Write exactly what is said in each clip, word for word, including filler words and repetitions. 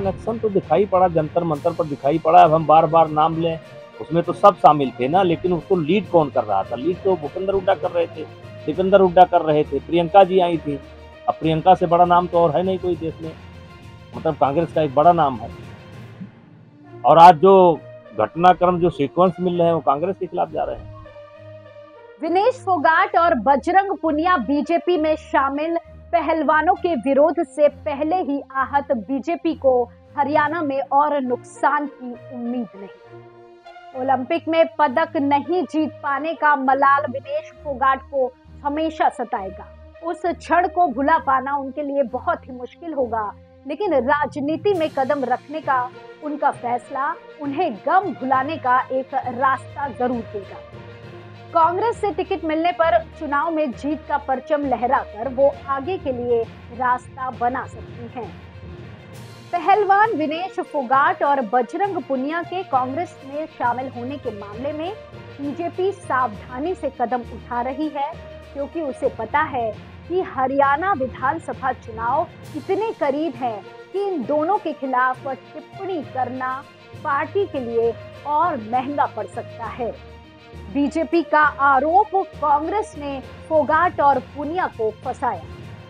Connection तो दिखाई पड़ा, जंतर मंतर पर दिखाई पड़ा। अब हम बार बार नाम लें, उसमें तो सब शामिल थे ना, लेकिन उसको लीड कौन कर रहा था? लीड तो भूपेंद्र हुड्डा कर रहे थे, दीपेंद्र हुड्डा कर रहे थे, प्रियंका जी आई थी। अब प्रियंका से बड़ा नाम तो और है नहीं कोई देश में, मतलब कांग्रेस का एक बड़ा नाम है। और आज जो घटनाक्रम, जो सीक्वेंस मिल रहे हैं, वो कांग्रेस के खिलाफ जा रहे हैं। विनेश फोगाट और बजरंग पुनिया बीजेपी में शामिल। पहलवानों के विरोध से पहले ही आहत बीजेपी को हरियाणा में और नुकसान की उम्मीद नहीं। ओलंपिक में पदक नहीं जीत पाने का मलाल विनेश फोगाट को हमेशा सताएगा। उस क्षण को भुला पाना उनके लिए बहुत ही मुश्किल होगा, लेकिन राजनीति में कदम रखने का उनका फैसला उन्हें गम भुलाने का एक रास्ता जरूर देगा। कांग्रेस से टिकट मिलने पर चुनाव में जीत का परचम लहराकर वो आगे के लिए रास्ता बना सकती हैं। पहलवान विनेश फोगाट और बजरंग पुनिया के कांग्रेस में शामिल होने के मामले में बीजेपी सावधानी से कदम उठा रही है, क्योंकि उसे पता है कि हरियाणा विधानसभा चुनाव इतने करीब है कि इन दोनों के खिलाफ टिप्पणी करना पार्टी के लिए और महंगा पड़ सकता है। बीजेपी का आरोप, कांग्रेस ने फोगाट और पुनिया को फंसाया।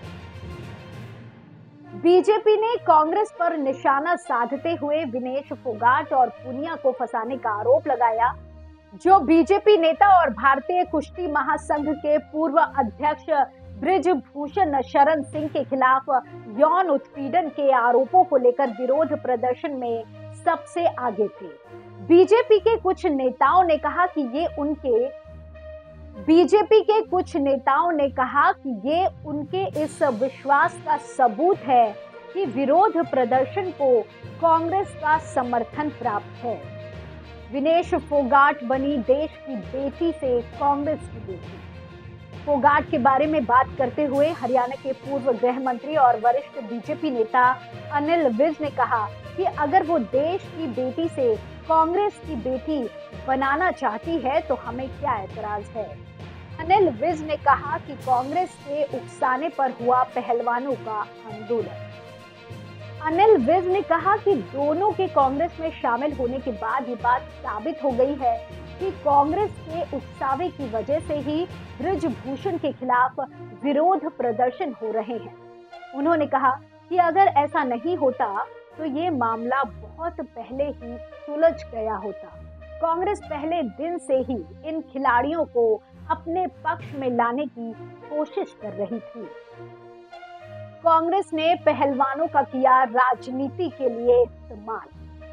बीजेपी ने कांग्रेस पर निशाना साधते हुए विनेश फोगाट और पुनिया को फंसाने का आरोप लगाया। जो बीजेपी नेता और भारतीय कुश्ती महासंघ के पूर्व अध्यक्ष बृजभूषण शरण सिंह के खिलाफ यौन उत्पीड़न के आरोपों को लेकर विरोध प्रदर्शन में सबसे आगे थे। बीजेपी के कुछ नेताओं ने कहा कि ये उनके बीजेपी के कुछ नेताओं ने कहा कि ये उनके इस विश्वास का सबूत है कि विरोध प्रदर्शन को कांग्रेस का समर्थन प्राप्त है। विनेश फोगाट बनी देश की बेटी से कांग्रेस की बेटी। फोगाट के बारे में बात करते हुए हरियाणा के पूर्व गृह मंत्री और वरिष्ठ बीजेपी नेता अनिल विज ने कहा कि अगर वो देश की बेटी से कांग्रेस की बेटी बनाना चाहती है तो हमें क्या एतराज है। अनिल विज ने कहा कि कांग्रेस के उकसाने पर हुआ पहलवानों का आंदोलन। अनिल विज ने कहा कि दोनों के कांग्रेस में शामिल होने के बाद ये बात साबित हो गई है कि कांग्रेस के उकसावे की वजह से ही बृजभूषण के खिलाफ विरोध प्रदर्शन हो रहे हैं। उन्होंने कहा कि अगर ऐसा नहीं होता तो ये मामला बहुत पहले ही सुलझ गया होता। कांग्रेस पहले दिन से ही इन खिलाड़ियों को अपने पक्ष में लाने की कोशिश कर रही थी। कांग्रेस ने पहलवानों का किया राजनीति के लिए इस्तेमाल।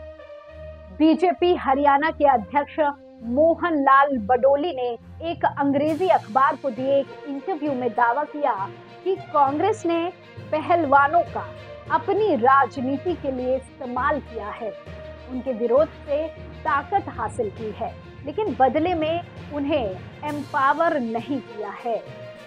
बीजेपी हरियाणा के अध्यक्ष मोहन लाल बडोली ने एक अंग्रेजी अखबार को दिए एक इंटरव्यू में दावा किया कि कांग्रेस ने पहलवानों का अपनी राजनीति के लिए इस्तेमाल किया है, उनके विरोध से ताकत हासिल की है, लेकिन बदले में उन्हें एम्पावर नहीं किया है।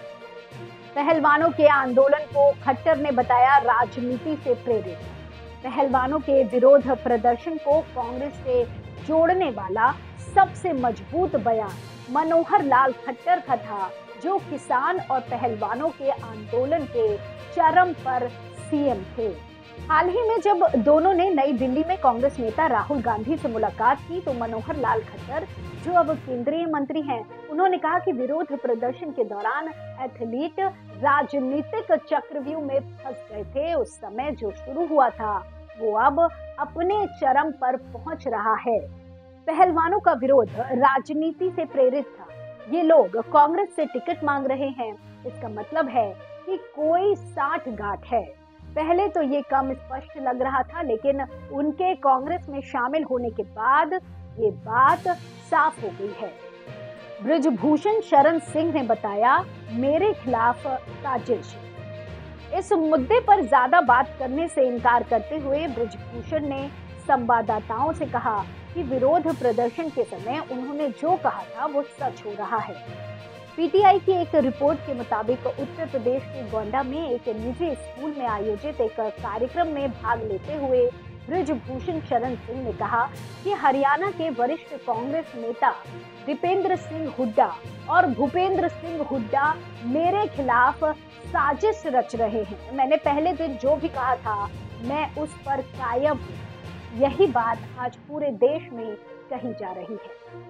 पहलवानों के आंदोलन को खट्टर ने बताया राजनीति से प्रेरित। पहलवानों के विरोध प्रदर्शन को कांग्रेस से जोड़ने वाला सबसे मजबूत बयान मनोहर लाल खट्टर का था, जो किसान और पहलवानों के आंदोलन के चरम पर सीएम थे। हाल ही में जब दोनों ने नई दिल्ली में कांग्रेस नेता राहुल गांधी से मुलाकात की तो मनोहर लाल खट्टर, जो अब केंद्रीय मंत्री हैं, उन्होंने कहा कि विरोध प्रदर्शन के दौरान एथलीट राजनीतिक चक्रव्यूह में फंस गए थे। उस समय जो शुरू हुआ था वो अब अपने चरम पर पहुंच रहा है। पहलवानों का विरोध राजनीति से प्रेरित था। ये लोग कांग्रेस से टिकट मांग रहे हैं, इसका मतलब है कि कोई साठ गांठ है। पहले तो ये कम स्पष्ट लग रहा था, लेकिन उनके कांग्रेस में शामिल होने के बाद ये बात साफ हो गई है। बृजभूषण शरण सिंह ने बताया, मेरे खिलाफ साजिश। इस मुद्दे पर ज्यादा बात करने से इनकार करते हुए बृजभूषण ने संवाददाताओं से कहा कि विरोध प्रदर्शन के समय उन्होंने जो कहा था वो सच हो रहा है। पीटीआई की एक रिपोर्ट के मुताबिक उत्तर प्रदेश के गोंडा में एक निजी स्कूल में आयोजित एक कार्यक्रम में भाग लेते हुए बृजभूषण शरण सिंह ने कहा कि हरियाणा के वरिष्ठ कांग्रेस नेता दीपेंद्र सिंह हुड्डा और भूपेंद्र सिंह हुड्डा मेरे खिलाफ साजिश रच रहे हैं। मैंने पहले दिन जो भी कहा था मैं उस पर कायम हूँ। यही बात आज पूरे देश में कही जा रही है।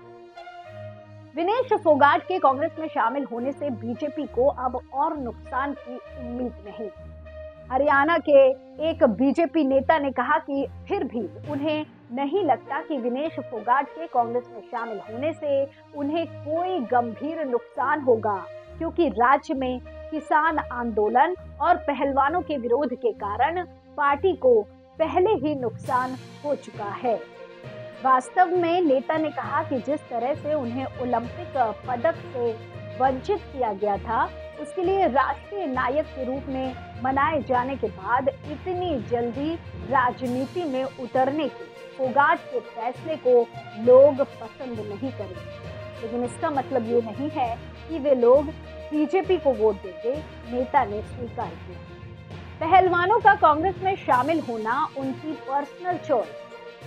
विनेश फोगाट के कांग्रेस में शामिल होने से बीजेपी को अब और नुकसान की उम्मीद नहीं। हरियाणा के एक बीजेपी नेता ने कहा कि फिर भी उन्हें नहीं लगता कि विनेश फोगाट के कांग्रेस में शामिल होने से उन्हें कोई गंभीर नुकसान होगा, क्योंकि राज्य में किसान आंदोलन और पहलवानों के विरोध के कारण पार्टी को पहले ही नुकसान हो चुका है। वास्तव में नेता ने कहा कि जिस तरह से उन्हें ओलंपिक पदक से वंचित किया गया था, उसके लिए राष्ट्रीय नायक के रूप में मनाए जाने के बाद इतनी जल्दी राजनीति में उतरने के फोगाट के फैसले को लोग पसंद नहीं करेंगे। लेकिन इसका मतलब ये नहीं है कि वे लोग बीजेपी को वोट देंगे, नेता ने स्वीकार किया। पहलवानों का कांग्रेस में शामिल होना उनकी पर्सनल चॉइस।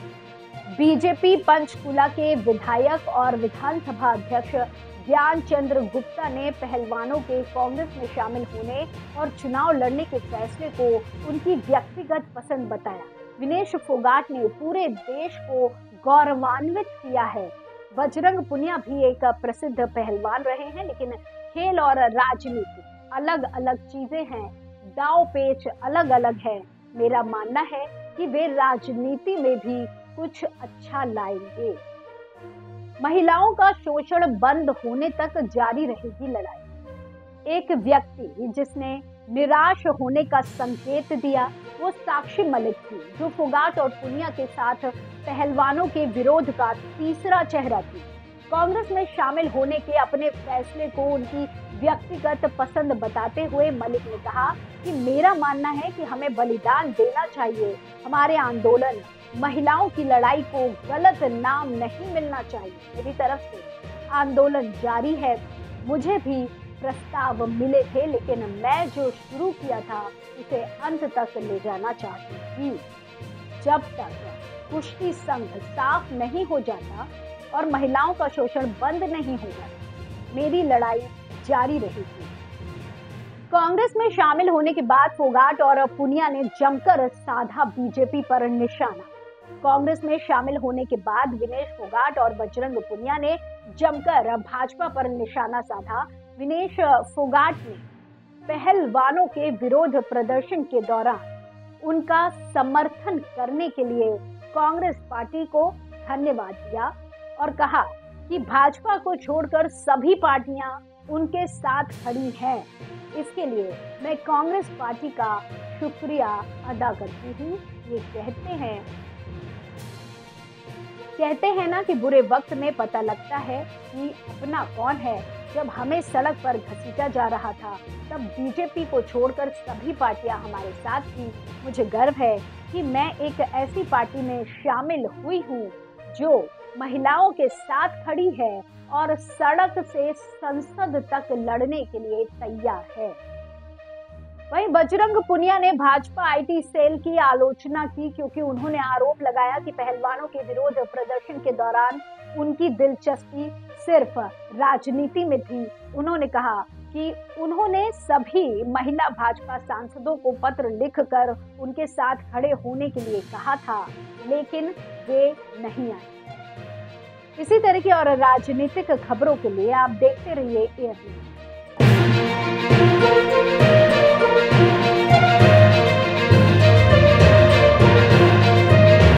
बीजेपी पंचकुला के विधायक और विधानसभा अध्यक्ष ज्ञान चंद्र गुप्ता ने पहलवानों के कांग्रेस में शामिल होने और चुनाव लड़ने के फैसले को उनकी व्यक्तिगत पसंद बताया। विनेश फोगाट ने पूरे देश को गौरवान्वित किया है। बजरंग पुनिया भी एक प्रसिद्ध पहलवान रहे हैं, लेकिन खेल और राजनीति अलग अलग चीजें हैं, दांव पेच अलग अलग है। मेरा मानना है कि वे राजनीति में भी कुछ अच्छा लाएंगे। महिलाओं का शोषण बंद होने तक जारी रहेगी लड़ाई। एक व्यक्ति जिसने निराश होने का संकेत दिया वो साक्षी मलिक थी, जो फोगाट और पुनिया के साथ पहलवानों के विरोध का तीसरा चेहरा थी। कांग्रेस में शामिल होने के अपने फैसले को उनकी व्यक्तिगत पसंद बताते हुए मलिक ने कहा कि मेरा मानना है कि हमें बलिदान देना चाहिए। हमारे आंदोलन, महिलाओं की लड़ाई को गलत नाम नहीं मिलना चाहिए। मेरी तरफ से आंदोलन जारी है। मुझे भी प्रस्ताव मिले थे, लेकिन मैं जो शुरू किया था उसे अंत तक ले जाना चाहती थी। जब तक कुश्ती संघ साफ नहीं हो जाता और महिलाओं का शोषण बंद नहीं हो जाता, मेरी लड़ाई जारी रहेगी। कांग्रेस में शामिल होने के बाद फोगाट और पुनिया ने जमकर साधा बीजेपी पर निशाना। कांग्रेस में शामिल होने के बाद विनेश फोगाट और बजरंग पुनिया ने जमकर भाजपा पर निशाना साधा। विनेश फोगाट ने पहलवानों के विरोध प्रदर्शन के दौरान उनका समर्थन करने के लिए कांग्रेस पार्टी को धन्यवाद दिया और कहा कि भाजपा को छोड़कर सभी पार्टियां उनके साथ खड़ी हैं। इसके लिए मैं कांग्रेस पार्टी का शुक्रिया अदा करती हूँ। ये कहते हैं कहते हैं ना कि बुरे वक्त में पता लगता है कि अपना कौन है। जब हमें सड़क पर घसीटा जा रहा था, तब बीजेपी को छोड़कर सभी पार्टियां हमारे साथ थी। मुझे गर्व है कि मैं एक ऐसी पार्टी में शामिल हुई हूँ जो महिलाओं के साथ खड़ी है और सड़क से संसद तक लड़ने के लिए तैयार है। वहीं बजरंग पुनिया ने भाजपा आईटी सेल की आलोचना की, क्योंकि उन्होंने आरोप लगाया कि पहलवानों के विरोध प्रदर्शन के दौरान उनकी दिलचस्पी सिर्फ राजनीति में थी। उन्होंने कहा कि उन्होंने सभी महिला भाजपा सांसदों को पत्र लिखकर उनके साथ खड़े होने के लिए कहा था, लेकिन वे नहीं आए। इसी तरह की और राजनीतिक खबरों के लिए आप देखते रहिए एयर न्यूज़।